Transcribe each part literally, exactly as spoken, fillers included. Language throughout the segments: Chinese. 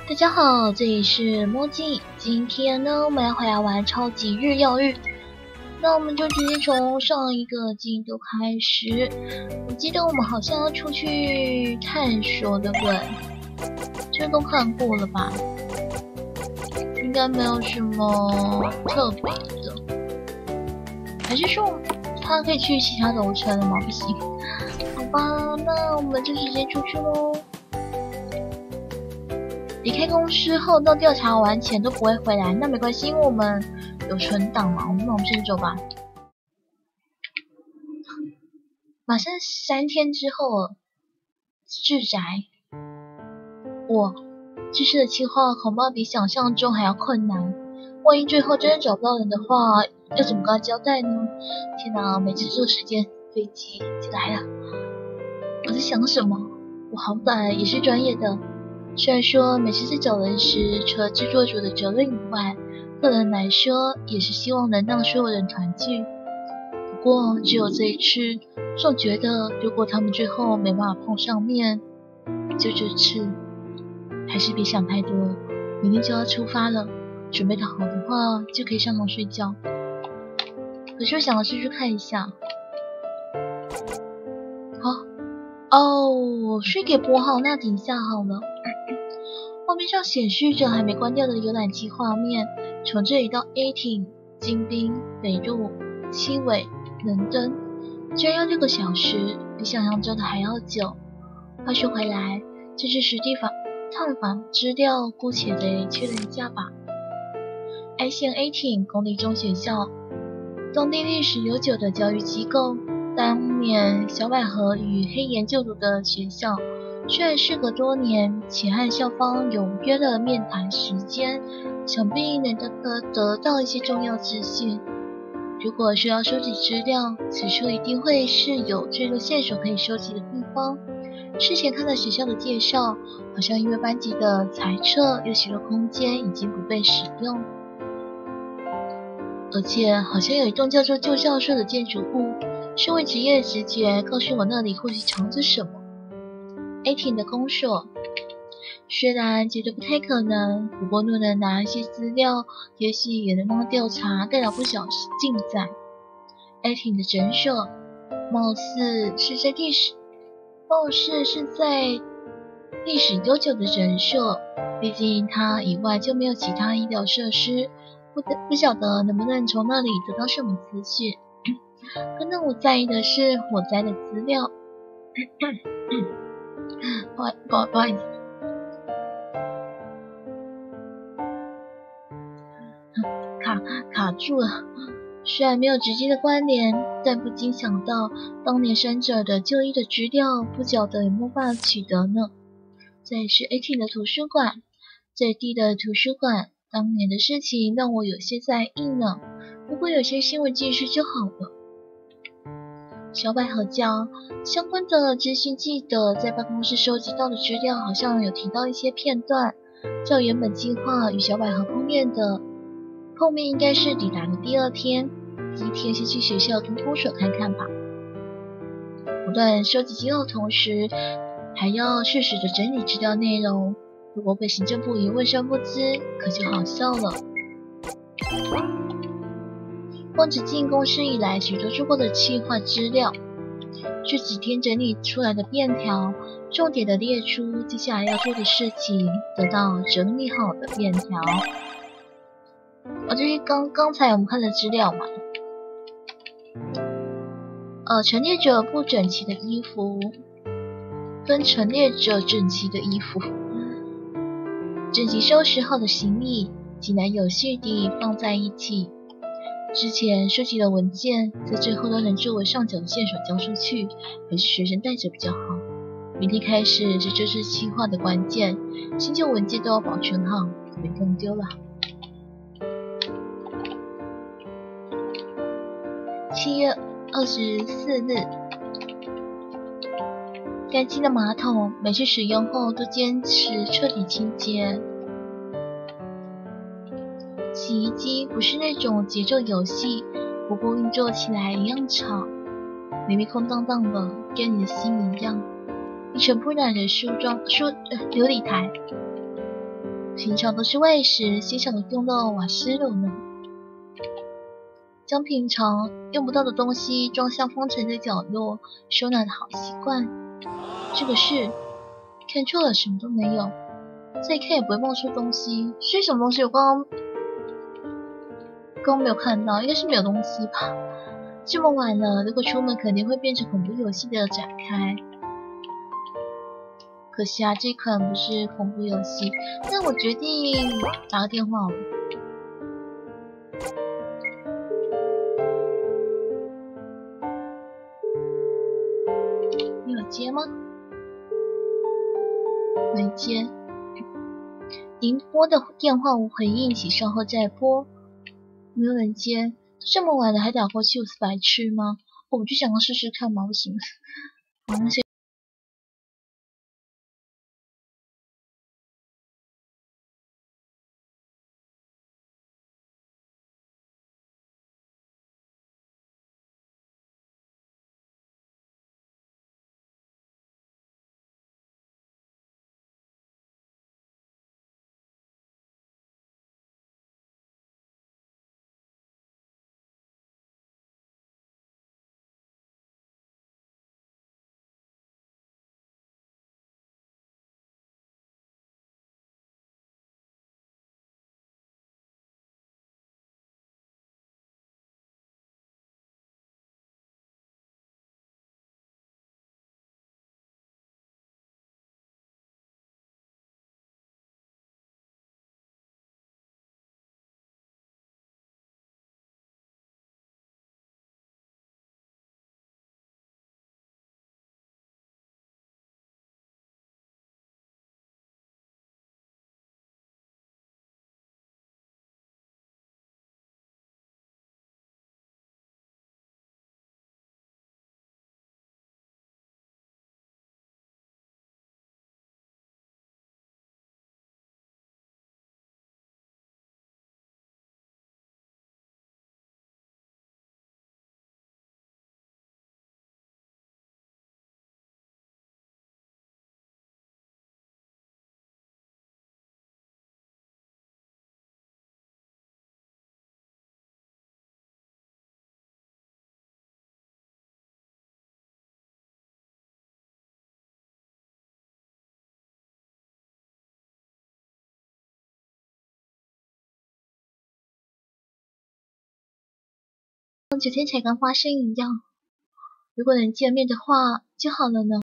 大家好，这里是墨镜。今天呢，我们要回来玩超级日曜日。那我们就直接从上一个季度开始。我记得我们好像要出去探索，对不对？这都看过了吧？应该没有什么特别的。还是说他可以去其他楼层了吗？不行。好吧，那我们就直接出去喽。离开公司后到调查完前都不会回来，那没关系，因为我们有存档嘛。那我们先走吧。马上三天之后了，住宅。我这次的计划恐怕比想象中还要困难。万一最后真的找不到人的话，要怎么跟他交代呢？天哪，每次坐时间飞机就来了。我在想什么？我好歹也是专业的。虽然说每次在找人时，除了制作组的责任以外，个人来说也是希望能让所有人团聚。不过只有这一次，总觉得如果他们最后没办法碰上面，就这次，还是别想太多。明天就要出发了，准备的好的话就可以上床睡觉。可是我想要出去看一下。好，哦，睡给拨号，那停下好了。画面上显示着还没关掉的浏览器画面，从这里到 A 厅、金滨、北路、七尾、能登，居然要六个小时，比想象中的还要久。话说回来，这次实地访探访资料，姑且得确认一下吧。I 县 A 厅公立中学校，当地历史悠久的教育机构，当年小百合与黑岩就读的学校。虽然事隔多年，且和校方有约了面谈时间，想必能得得得到一些重要资讯。如果需要收集资料，此处一定会是有最多线索可以收集的地方。事前看了学校的介绍，好像因为班级的裁撤，有许多空间已经不被使用，而且好像有一栋叫做旧教授的建筑物。身为职业的直觉告诉我，那里或许藏着什么。A 厅的公所，虽然觉得不太可能，不过若能拿一些资料，也许也能让调查带来不小进展。A 厅的诊所，貌似是在历史，貌似是在历史悠久的诊所，毕竟它以外就没有其他医疗设施，不得不晓得能不能从那里得到什么资讯。更让我在意的是火灾的资料。不好不好不好意思，卡卡住了。虽然没有直接的关联，但不禁想到当年伤者的就医的资料，不晓得有没有办法取得呢？这是 A 厅的图书馆，这地的图书馆，当年的事情让我有些在意呢。如果有些新闻记事就好了。小百合家相关的资讯，记得在办公室收集到的资料，好像有提到一些片段。照原本计划与小百合碰面的碰面，应该是抵达的第二天。第一天先去学校跟公所看看吧。不断收集资料的同时，还要适时的整理资料内容。如果被行政部一问三不知，可就好笑了。望着进公司以来许多做过的企划资料，这几天整理出来的便条，重点的列出接下来要做的事情，得到整理好的便条。哦，这是刚刚才我们看的资料嘛？呃，陈列着不整齐的衣服，跟陈列着整齐的衣服，整齐收拾好的行李，井然有序地放在一起。之前收集的文件，在最后都能作为上缴的线索交出去，还是随身带着比较好。明天开始是这次企划的关键，新旧文件都要保存好，可别弄丢了。七月二十四日，干净的马桶，每次使用后都坚持彻底清洁。洗衣机不是那种节奏游戏，不过运作起来一样吵，明明空荡荡的，跟你的心一样。一尘不染的梳妆梳呃琉璃台， 平常都是喂食，欣赏用到瓦斯炉呢。将平常用不到的东西装箱封存在角落，收纳的好习惯。这个是看错了，什么都没有，再看也不会冒出东西。是什么东西？我刚刚刚刚没有看到，应该是没有东西吧。这么晚了，如果出门肯定会变成恐怖游戏的展开。可惜啊，这款不是恐怖游戏。那我决定打个电话好了。你有接吗？没接。您拨的电话无回应，请稍后再拨。没有人接，这么晚了还打过去，我是白痴吗？我就想要试试看嘛，不行。好，那些。像昨天才刚发生一样，如果能见面的话就好了呢。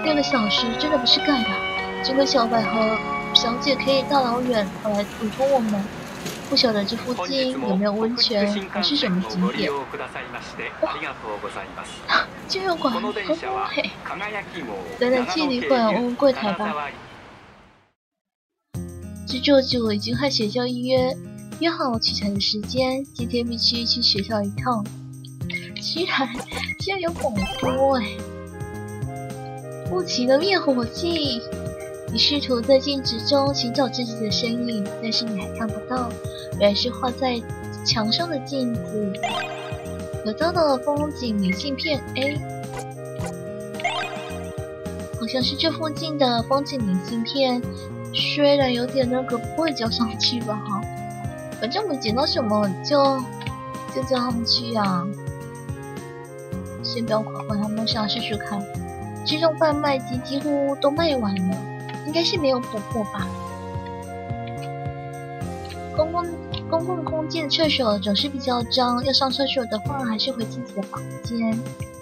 六个小时真的不是盖的。尽管小百合小姐可以大老远跑来委托我们，不晓得这附近有没有温泉还是什么景点。哇，居酒馆，哦嘿，来来去旅馆问问柜台吧。这舅舅已经和学校预约约好取材的时间，今天必须去学校一趟。居然居然有广播哎！雾起了灭火器。你试图在镜子中寻找自己的身影，但是你还看不到，原来是画在墙上的镜子。得到了风景明信片 A， 好像是这附近的风景明信片，虽然有点那个，不会交上去吧哈。反正我们捡到什么就就交上去啊。先不要管管他们，想试试看。这种贩卖机几乎都卖完了。应该是没有补货吧。公共公共空间的厕所总是比较脏，要上厕所的话，还是回自己的房间。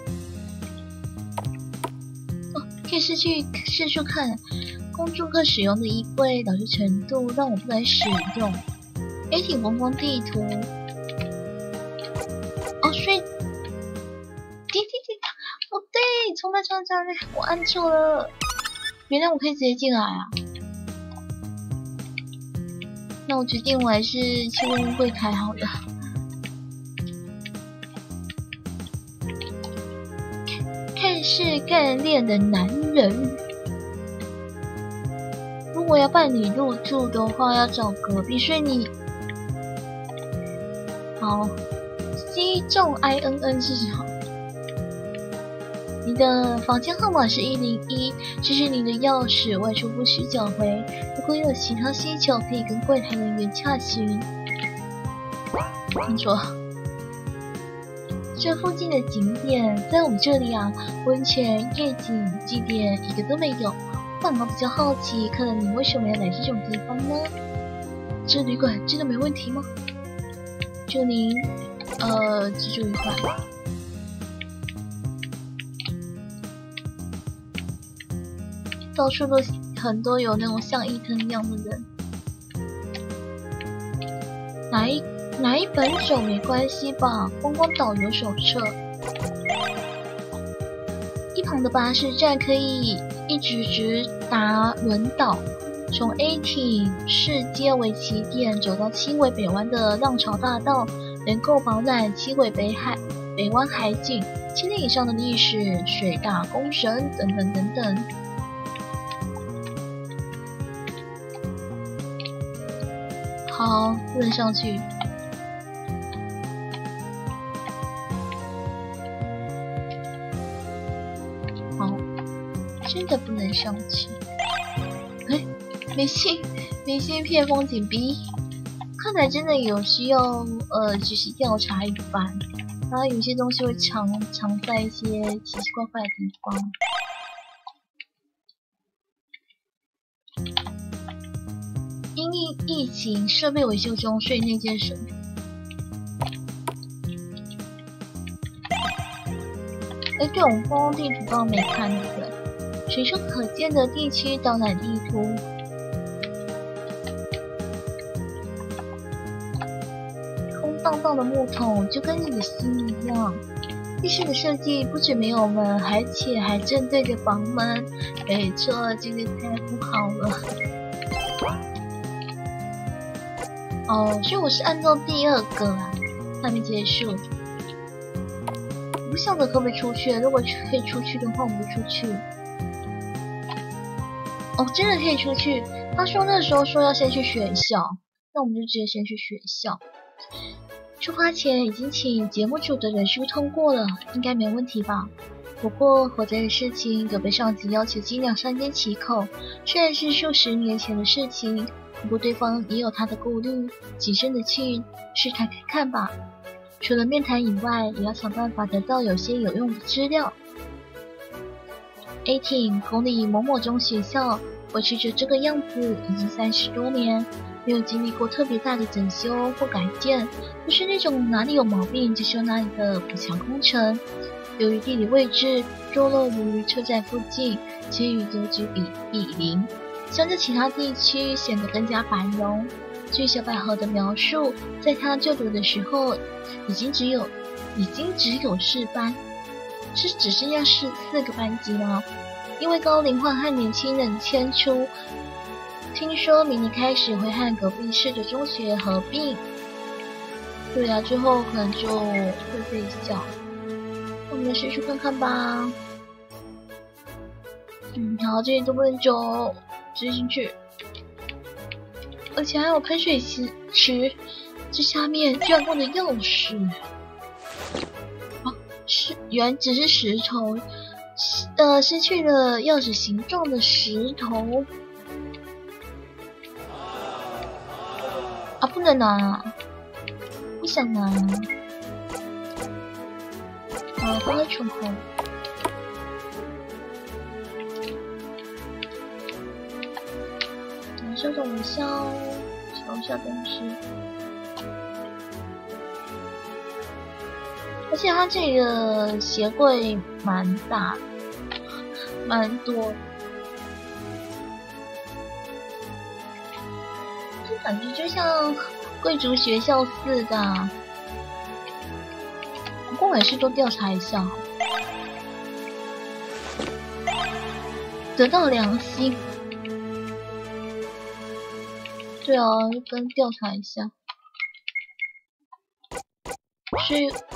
哦，可以试去试试看。公住客使用的衣柜老旧程度让我不敢使用。A 挺观光地图。哦，所以，滴滴滴，哦对，重来重来重来，我按错了。原来我可以直接进来啊！那我决定我还是去问问柜台好了。看似干练的男人，如果要办理入住的话，要找隔壁，所以你好 C 中 I N N 是什么？你的房间号码是一零一，这是你的钥匙，外出不需缴回。如果有其他需求，可以跟柜台人员洽询。听说这附近的景点，在我们这里啊，温泉、夜景、祭典一个都没有。反而比较好奇，客人你为什么要来这种地方呢？这旅馆真的没问题吗？祝您呃居住愉快。到处都很多有那种像伊藤一样的人，哪一哪一本手没关系吧？观光导游手册，一旁的巴士站可以一直直达轮岛，从 A 町市街为起点，走到七尾北湾的浪潮大道，能够饱览七尾北海北湾海景，千年以上的历史，水大公神等等等等。好，不能上去。好，真的不能上去。哎，明信明信片风景 B， 看来真的有需要呃，仔细调查一番。然后有些东西会藏藏在一些奇奇怪怪的地方。因疫疫情设备维修中，所以那件事。哎，对，我们观光地图刚刚没看，对不对？随处可见的地区导览地图。空荡荡的木桶，就跟你的心一样。浴室的设计不止没有门，而且还正对着房门。没错，这个太不好了。哦，所以我是按照第二个啊，还没结束。我不晓得可不可以出去，如果可以出去的话，我们就出去。哦，真的可以出去。他说那时候说要先去学校，那我们就直接先去学校。出发前已经请节目组的人书通过了，应该没问题吧？不过火灾的事情有被上级要求尽量三缄其口，虽然是数十年前的事情。不过对方也有他的顾虑，谨慎的去试探看看吧。除了面谈以外，也要想办法得到有些有用的资料。A 町公立某某中学校维持着这个样子已经三十多年，没有经历过特别大的整修或改建，不是那种哪里有毛病就修哪里的补强工程。 由于地理位置坐落于车站附近，其与格局比比邻，相较其他地区显得更加繁荣。据小百合的描述，在她就读的时候，已经只有已经只有四班，是只剩下四四个班级了。因为高龄化和年轻人迁出，听说明年开始会和隔壁市的中学合并。对啊，之后可能就会被笑。我们试试看看吧。嗯，好，这里都不能走，直接进去。而且还有喷水池，池这下面居然放着钥匙。啊，是原来只是石头，呃，失去了钥匙形状的石头。啊，不能拿，不想拿。啊，放在窗口。稍等一下哦，瞧一下东西。而且它这里的鞋柜蛮大的，蛮多的，这感觉就像贵族学校似的。不过我还是多调查一下，得到良心。对啊，就跟调查一下。是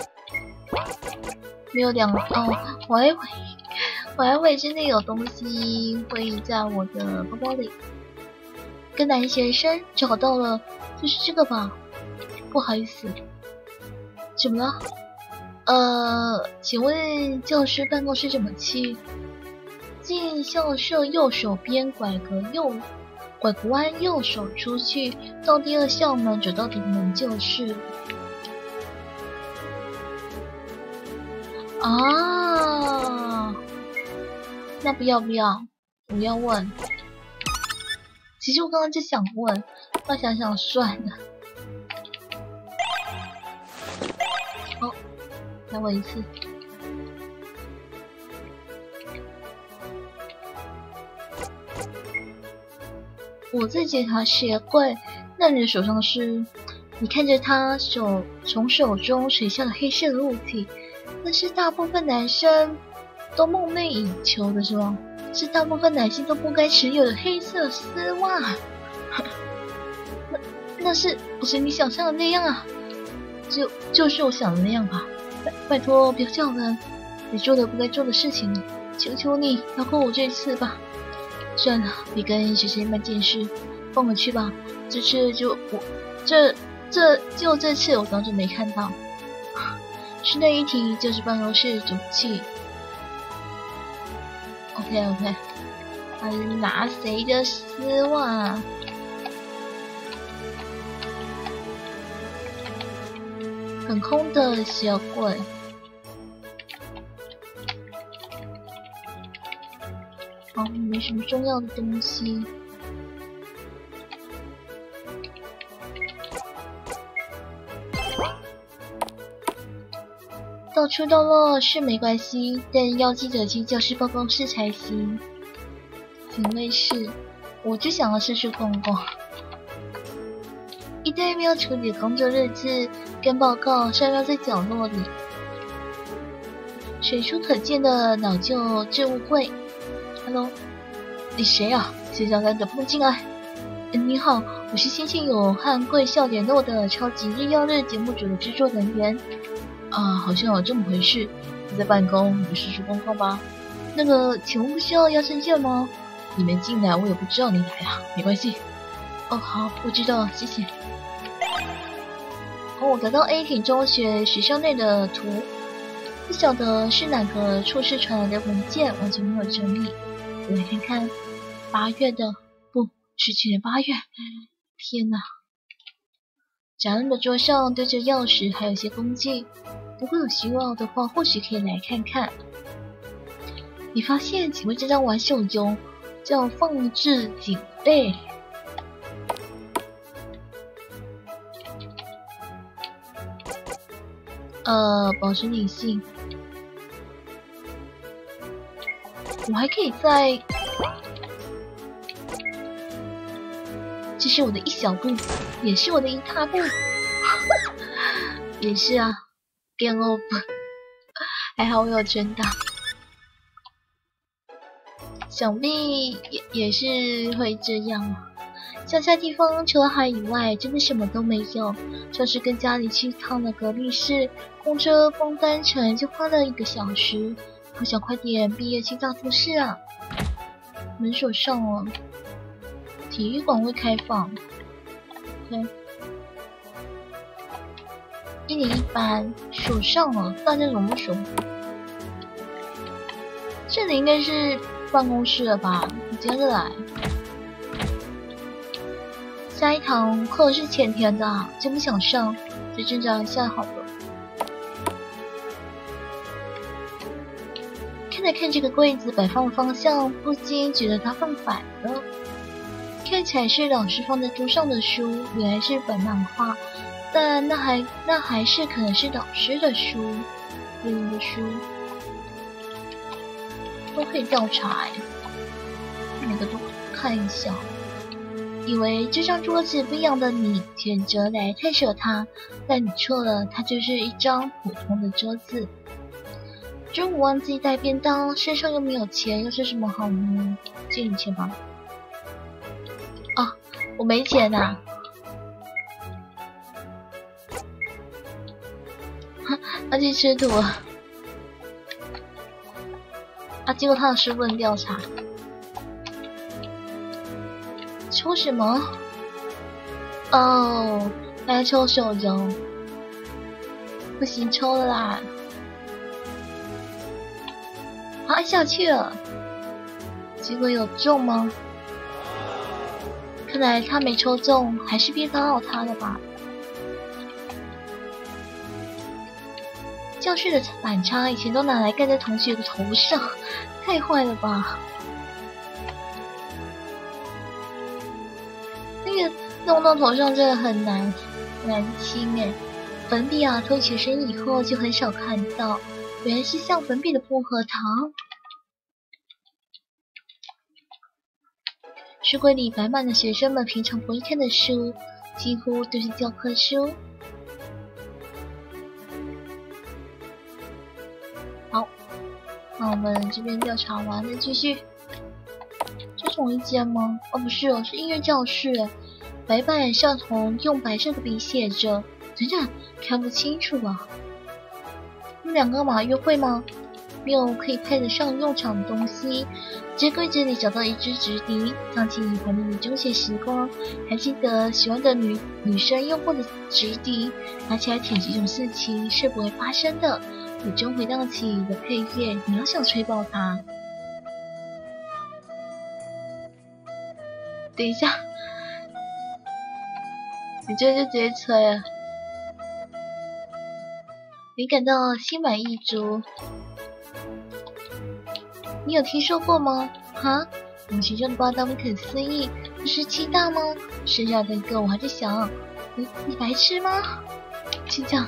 没有两哦，我还以为我还以为真的有东西会在我的包包里。跟男学生找到了，就是这个吧？不好意思，怎么了？呃，请问教师办公室怎么去？进校舍右手边拐个右。拐个弯，右手出去，到第二校门，走到顶门就是。啊，那不要不要，我要问。其实我刚刚就想问，但想想算了。哦，再问一次。我在检查鞋柜，那人的手上是，你看着他手从手中垂下的黑色的物体，那是大部分男生都梦寐以求的是吗？是大部分男性都不该持有的黑色丝袜。那那是不是你想象的那样啊？就就是我想的那样吧。拜拜托，不要叫人，你做了不该做的事情了，求求你饶过我这次吧。算了，别跟学生办件事，放我去吧。这次就我这这就这次我当作没看到。是那一题就是办公室主气。OK OK， 还拿谁的丝袜？很空的鞋柜。好，没什么重要的东西。到处都落是没关系，但要记得进教师办公室才行。品味室，我就想要四处逛逛。一堆没有处理的工作日志跟报告散落在角落里，随处可见的老旧置物柜。Hello， 你谁啊？谁让人的碰进来？嗯，你好，我是先前有和贵校联络的超级日曜日节目组的制作人员。啊，好像有这么回事。你在办公，你是出公告吧？那个，请问不需要压身券吗？你没进来，我也不知道你来啊，没关系。哦，好，我知道，谢谢。哦，我得到 A 挺中学学校内的图，不晓得是哪个处室传来的文件，完全没有整理。我来看看，八月的，不是去年八月。天哪！展恩的桌上堆着钥匙，还有一些工具。如果有需要的话，或许可以来看看。你发现，请问这张玩手游叫放置警备。呃，保持理性。 我还可以在，这是我的一小步，也是我的一大步，也是啊，变 over， 还好我有全打，想必也也是会这样。乡下地方除了海以外，真的什么都没有。像是跟家里去趟的隔壁市，公车光单程就花了一个小时。好想快点毕业去大都市啊！门锁上了，体育馆会开放。OK， 一年一班锁上了，大家怎么锁？这里应该是办公室了吧？你接着来。下一堂课是前天的，真不想上，再挣扎一下好了。看来看这个柜子摆放的方向，不禁觉得它放反了。看起来是老师放在桌上的书，原来是本漫画，但那还那还是可能是老师的书，别人的书都可以调查，每个都看一下。以为这张桌子不一样的你选择来探索它，但你错了，它就是一张普通的桌子。中午忘记带便当，身上又没有钱，要吃什么好呢？借你钱吧。啊，我没钱呐、啊！他去吃土了。啊，结果他的师傅能调查。抽什么？哦，来抽手游。不行，抽了啦。啊，下去了。结果有中吗？看来他没抽中，还是别打扰他了吧。教室的板擦以前都拿来盖在同学的头上，太坏了吧。那个弄到头上真的很难难清诶，粉笔啊脱学生以后就很少看到，原来是像粉笔的薄荷糖。书柜里摆满了学生们平常不会看的书，几乎都是教科书。好，那我们这边调查完了，继续。这是同一间吗？哦，不是哦，是音乐教室。白板上头用白色的笔写着，等等，看不清楚啊。你们两个嘛约会吗？没有可以派得上用场的东西。在柜子里找到一支直笛，想起怀念的中学时光，还记得喜欢的女女生用过的直笛，拿起来舔这种事情是不会发生的。雨中回荡起的配乐，你要想吹爆它。等一下，你这就直接吹了。你感到心满意足。你有听说过吗？哈？我心中的报道不可思议，不是七大吗？剩下的一个我还在想，你你白痴吗？就这样。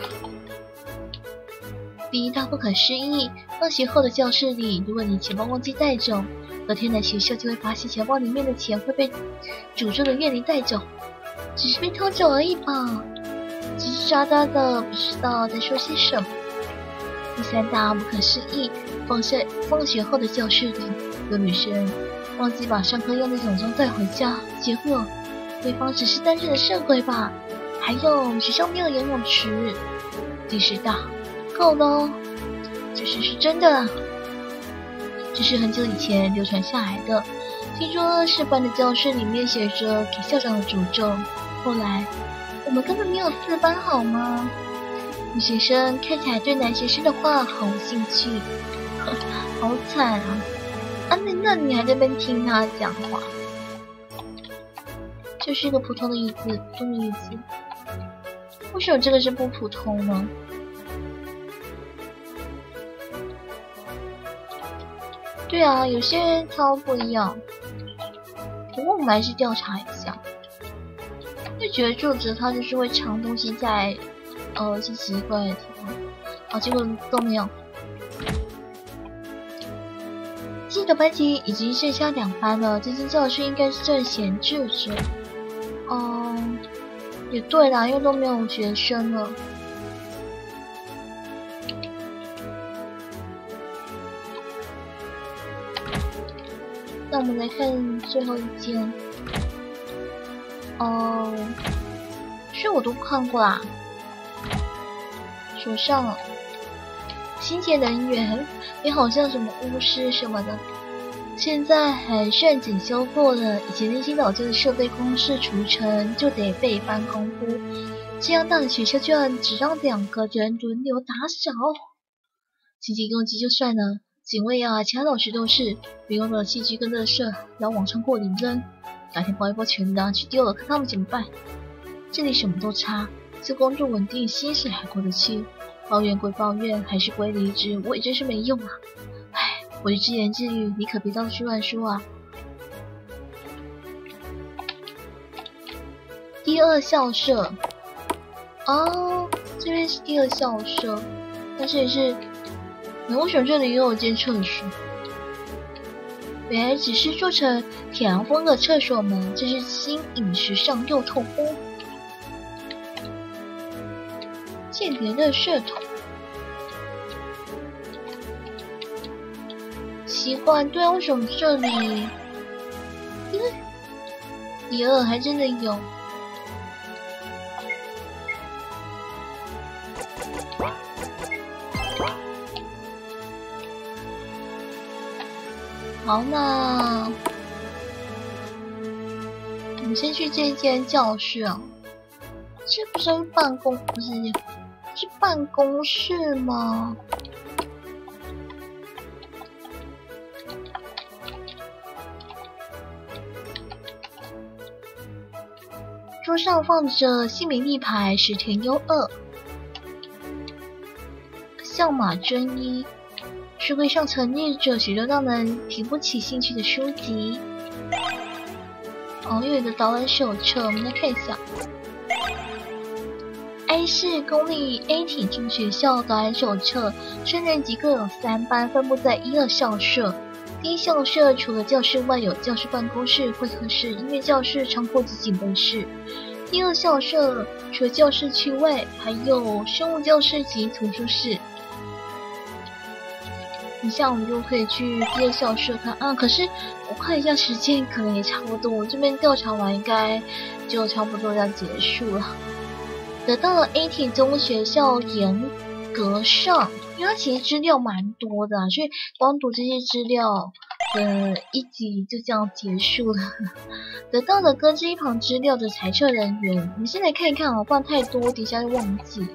第一大不可思议，放学后的教室里，如果你钱包忘记带走，隔天来学校就会发现钱包里面的钱会被诅咒的怨灵带走，只是被偷走而已吧。吱吱喳喳的，不知道在说些什么。第三大不可思议，放学放学后的教室里，有女生忘记把上课用的泳装带回家，结果对方只是单纯的色鬼吧。还有学校没有游泳池。第十大，够了哦，这事是真的啦。这是很久以前流传下来的，听说是班的教室里面写着给校长的诅咒。后来我们根本没有四班好吗？女学生看起来对男学生的话毫无兴趣，好惨啊！啊，那那你还在那边听他讲话？就是一个普通的椅子，普通的椅子。为什么这个是不普通呢？对啊，有些超不一样。不过我们还是调查一下。就觉得作者他就是会藏东西在呃一些奇怪的地方，啊，结果都没有。 记得班级已经剩下两班了，这间教室应该是正闲置着。嗯，也对啦，因为都没有学生了。那我们来看最后一间。哦，是我都看过啦。手上清洁人员也好像什么巫师什么的，现在还算整修过了。以前那些老旧的设备光是除尘就得费一番功夫，这样大的学校居然只让两个人轮流打扫。清洁攻击就算了，警卫啊，其他老师都是别用的器具跟垃圾要往窗户里扔，哪天包一包全拿去丢了，看他们怎么办。这里什么都差，这工作稳定，薪水还过得去。抱怨归抱怨，还是归离职，我也真是没用啊！唉，我是自言自语，你可别到处乱说啊。第二校舍，哦，这边是第二校舍，但是也是，为什么这里又有间厕所？原来只是做成铁廊风的厕所门，这是新颖时尚又透风。间谍的血统，奇怪，对啊，为什么这里？因为第二还真的有。好，那我们先去这间教室啊。这不是办公，不是。是办公室吗？桌上放着姓名立牌石田优二、相马真一，书柜上陈列着许多让人提不起兴趣的书籍。哦，又有一个导览手册，我们来看一下。A 市公立 A 体中学校导览手册，升年级各有三班，分布在一二校舍。第一校舍除了教室外，有教室、办公室、会客室、音乐教室、仓库及警备室。第二校舍除了教室区外，还有生物教室及图书室。你像我们就可以去第二校舍看啊，可是我看一下时间，可能也差不多，我这边调查完应该就差不多要结束了。得到了 A 体中学校严格上，因为它其实资料蛮多的、啊，所以光读这些资料，呃，一集就这样结束了。得到了搁置一旁资料的裁测人员，我们先来看一看啊，不然太多，等一下就忘记。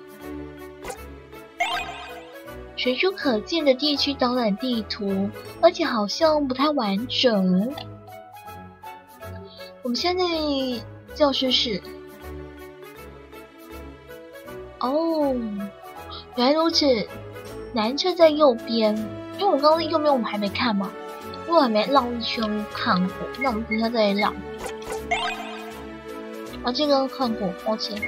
随处可见的地区导览地图，而且好像不太完整。我们现在教室是。哦，原来如此。男厕在右边，因为我刚刚右边我们还没看嘛，因为我还没绕一圈看过，那我们等一下再绕。啊，这个看过，抱歉。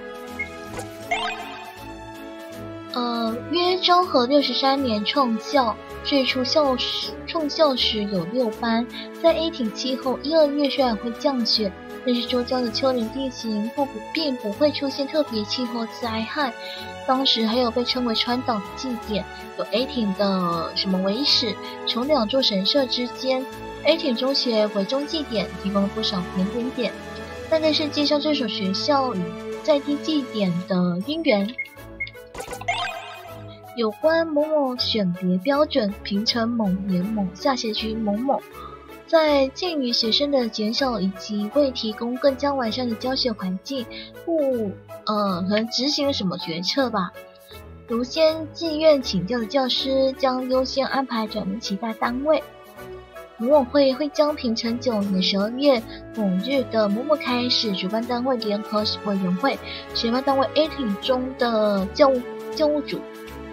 呃，约昭和六十三年创校，最初校时创校时有六班，在 A 体气候一二月虽然会降雪。但是周遭的丘陵地形不并不会出现特别气候灾害。当时还有被称为川岛的祭典，有 A 町的什么为始，从两座神社之间 ，A 町中学为中祭典提供了不少点点点，大概是介绍这所学校与在地祭典的渊源。有关某某选别标准，评成某年某下学期某某。在鉴于学生的减少以及为提供更加完善的教学环境，不呃可能执行了什么决策吧。如先自愿请教的教师将优先安排转入其他单位。某某会会将平成九年十二月某日的某某开始，主办单位联合委员会，学办单位 A 体中的教务教务组。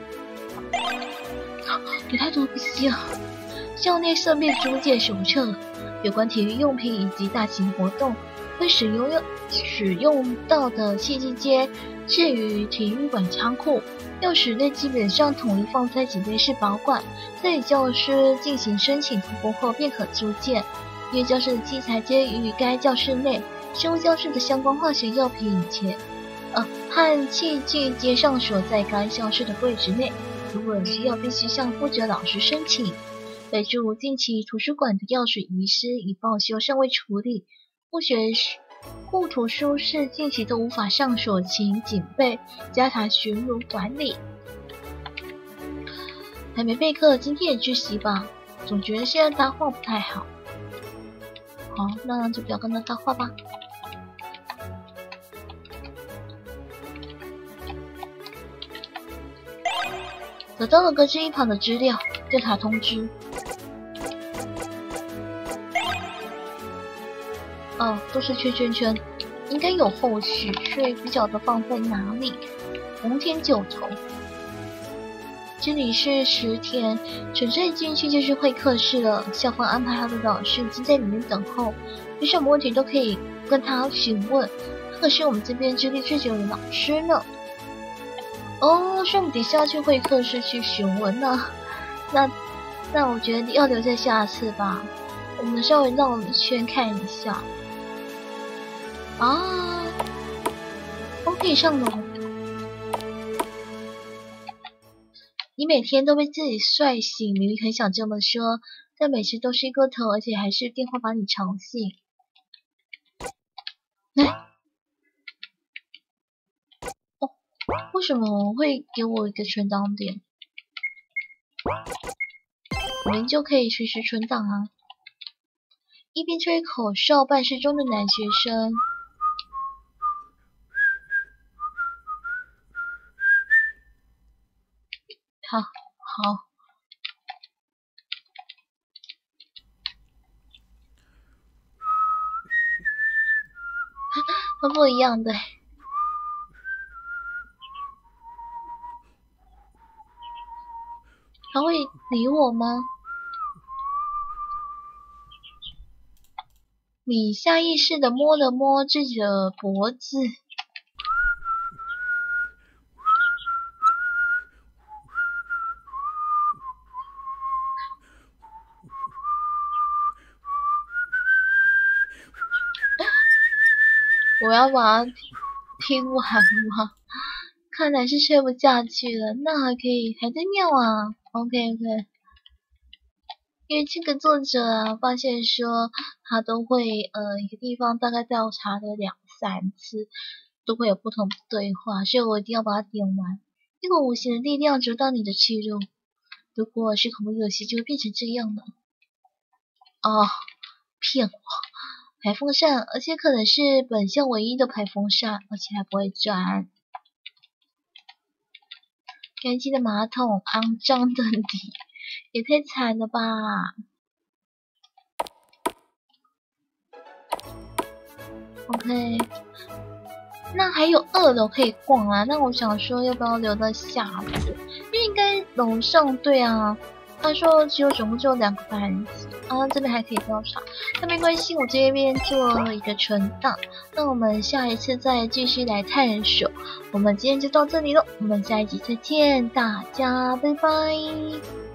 也太多不稀了。校内设备租借手册，有关体育用品以及大型活动会使用使用到的器具街，置于体育馆仓库。 钥匙类基本上统一放在警备室保管，在与教师进行申请通过后便可租借。因为教室的器材皆于该教室内，生物教室的相关化学药品且呃和器具皆上锁在该教室的柜子内。如果有需要，必须向负责老师申请。备注：近期图书馆的钥匙遗失，已报修尚未处理。护学护图书室近期都无法上锁，请警备加强巡逻管理。还没备课，今天也去习吧。总觉得现在搭话不太好。好，那就不要跟他搭话吧。得到了隔壁一旁的资料，调查通知。哦，都是圈圈圈，应该有后续，所以不晓得放在哪里。红天九头，这里是十田，纯粹进去就是会客室了。校方安排好的老师已经在里面等候，有什么问题都可以跟他询问。他可是我们这边资历最久的老师呢。哦，所以我们得下去会客室去询问呢。那那我觉得要留在下次吧。我们稍微绕一圈看一下。啊，我可以上楼。你每天都被自己帅醒，明明很想这么说，但每次都是一个头，而且还是电话把你吵醒。哎，哦，为什么会给我一个存档点？我们就可以随时存档啊。一边吹口哨，办事中的男学生。好，好，都不一样的。他会理我吗？你下意识的摸了摸自己的脖子。我要把它听完吗？看来是睡不下去了，那还可以，还在妙啊。OK OK， 因为这个作者啊，发现说他都会呃一个地方大概调查了两三次，都会有不同的对话，所以我一定要把它点完。那个无形的力量直到你的气肉，如果是恐怖游戏，就会变成这样的。哦，骗我！排风扇，而且可能是本校唯一的排风扇，而且还不会转。干净的马桶，肮脏的你，也太惨了吧 ！OK， 那还有二楼可以逛啊。那我想说，要不要留到下楼？因为应该楼上对啊。他说只有总共只有两个班级啊，这边还可以调查，那没关系，我这边做了一个存档，那我们下一次再继续来探索。我们今天就到这里了，我们下一集再见，大家拜拜。